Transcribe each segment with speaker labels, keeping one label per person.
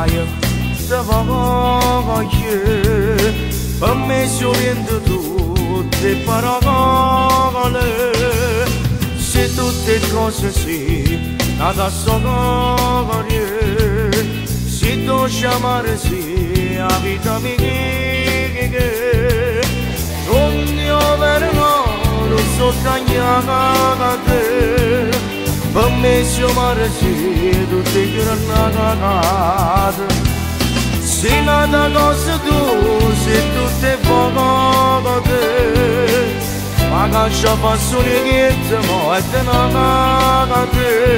Speaker 1: saia da voglia per me solendo tutte parole se tutte cose sì nada storia se tu chiamare sì a vita mia non io verrò non so tagliare per me chiamare sì tutte giornate se nada cosa tu se tutte volte ma caccia passione che ti muove una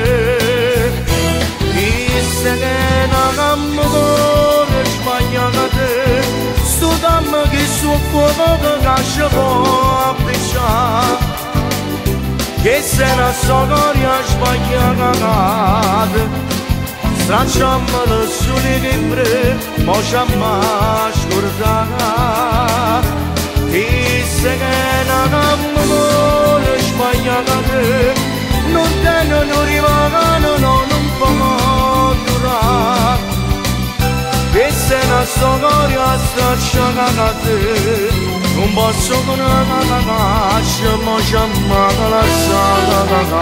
Speaker 1: disse che una cammore sbagliata sto dammo che su cuore caccia può appicciare che se una storia sbagliata stracciamola sulle libbre ma ci mai scordare disse che una cammore sbagliata non te non rimane non può durare che se una storia stracciata non posso con una caccia ma ci mai lasciata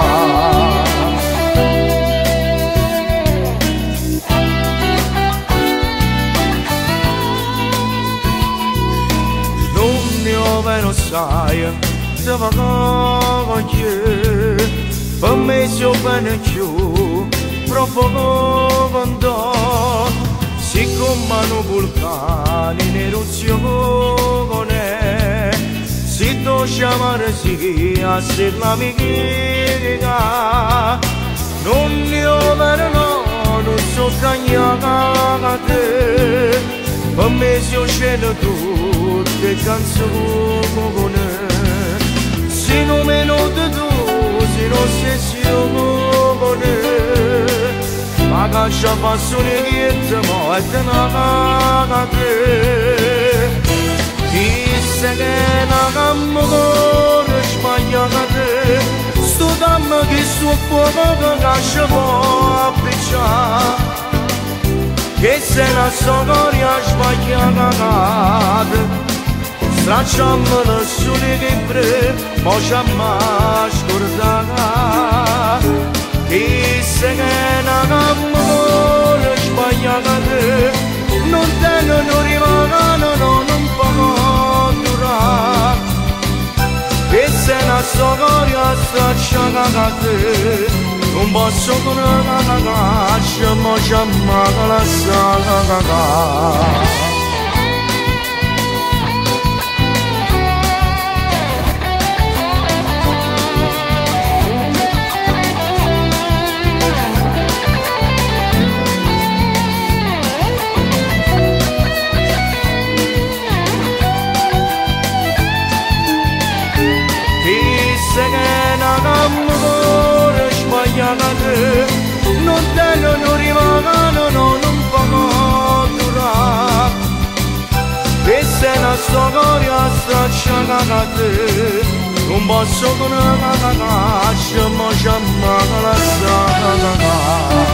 Speaker 1: non sai se va voglia per me si bene più profondo siccome un vulcano in eruzione si tu chiamare si a se l'amica non io verrò non so cagnate per me si scende tutte canzoni se non meno di tu se non sessione ma caccia passione che ti muove una disse che una cammore sbagliata sto dammo che su cuore caccia può appicciare che se una storia sbagliata stracciamola sulle libbre ma ci mai scordare disse che una cammore sbagliata non te non rimane non può durare che se una storia stracciata non posso con una caccia ma ci mai lasciata disse che una cammore sbagliata non te non rimane non può durare e se una storia stracciata non posso con una caccia ma ci mai lasciata